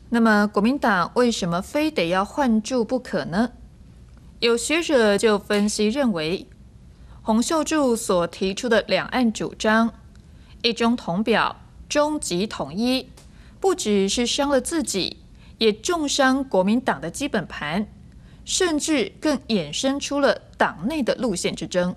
那么，国民党为什么非得要换柱不可呢？有学者就分析认为，洪秀柱所提出的两岸主张“一中统表”、“终极统一”，不只是伤了自己，也重伤国民党的基本盘，甚至更衍生出了党内的路线之争。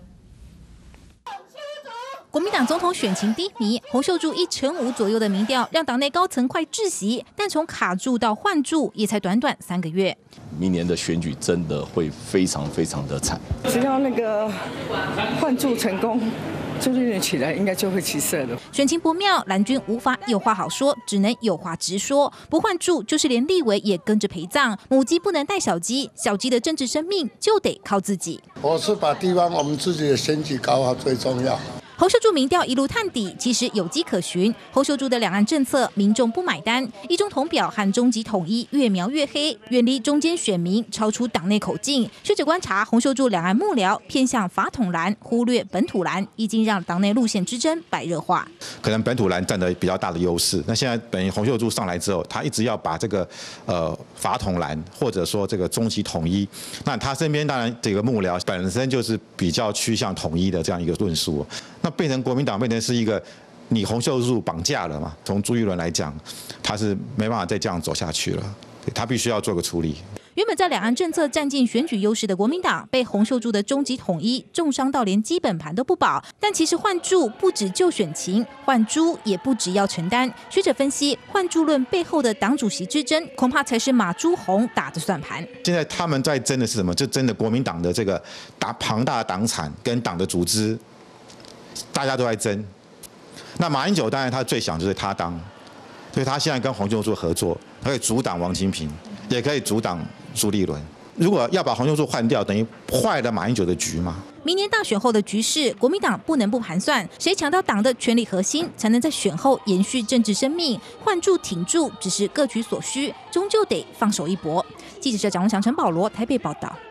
国民党总统选情低迷，洪秀柱1.5%左右的民调，让党内高层快窒息。但从卡住到换柱，也才短短3个月。 明年的选举真的会非常非常的惨。 只要那个换柱成功，朱立伦起来应该就会起色了。 选情不妙，蓝军无法有话好说，只能有话直说。不换柱，就是连立委也跟着陪葬。母鸡不能带小鸡，小鸡的政治生命就得靠自己。 我是把地方我们自己的选举搞好最重要。 洪秀柱民调一路探底，其实有迹可循。洪秀柱的两岸政策，民众不买单。一中统表和终极统一越描越黑，远离中间选民，超出党内口径。学者观察，洪秀柱两岸幕僚偏向法统蓝，忽略本土蓝，已经让党内路线之争白热化。 可能本土蓝占得比较大的优势。那现在等于洪秀柱上来之后，他一直要把这个法统蓝，或者说这个终极统一，那他身边当然这个幕僚本身就是比较趋向统一的这样一个论述。那变成国民党变成是一个你洪秀柱绑架了嘛？从朱一伦来讲，他是没办法再这样走下去了，他必须要做个处理。 原本在两岸政策占尽选举优势的国民党，被洪秀柱的终极统一重伤到连基本盘都不保。但其实换柱不止救选情，换猪也不只要承担。学者分析，换柱论背后的党主席之争，恐怕才是马朱洪打的算盘。 现在他们在争的是什么？就争的国民党的这个庞大的党产跟党的组织。大家都在争，那马英九当然他最想就是他当，所以他现在跟洪秀柱合作，可以阻挡王金平，也可以阻挡朱立伦。如果要把洪秀柱换掉，等于坏了马英九的局嘛。 明年大选后的局势，国民党不能不盘算，谁抢到党的权力核心，才能在选后延续政治生命。换柱挺柱只是各取所需，终究得放手一搏。记者蒋文祥、陈保罗台北报道。